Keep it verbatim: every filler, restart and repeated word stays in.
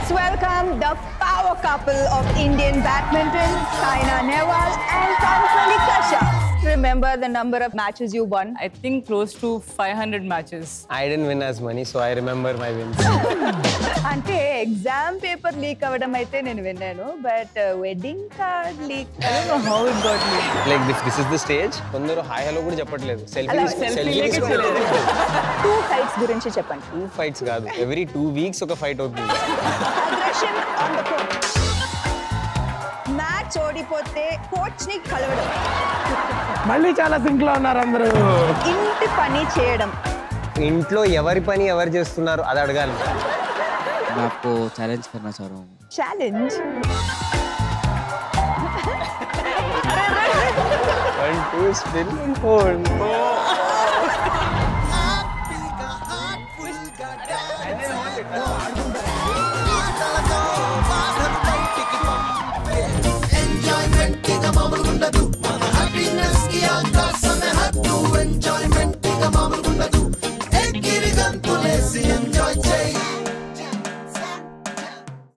Let's welcome the power couple of Indian badminton, Saina Nehwal and Parupalli Kashyap. Remember the number of matches you won? I think close to five hundred matches. I didn't win as many, so I remember my wins. అంటే exam paper leak అవ్వడం అయితే నేను విన్నాను, but wedding card leak how it got leak. Like this, this is the stage. కొందరు hi hello కూడా చెప్పట్లేదు. Selfie two fights గురించి చెప్పండి. టూ ఫైట్స్ కాదు, ఎవ్రీ టూ వీక్స్ ఒక ఫైట్ అవుతుంది. Aggression on the court. Match ఓడిపోతే కోచ్ ని కలవడం. మళ్ళీ చాలా సింక్ లో ఉన్నారు అందరూ. ఇంటి పని చేయడం. ఇంట్లో ఎవరి పని ఎవరు చేస్తున్నారు అది అడగాలి. मैं आपको चैलेंज करना चाह रहा हूँ. Challenge? One, two, spin and hold. Enjoyment, enjoy.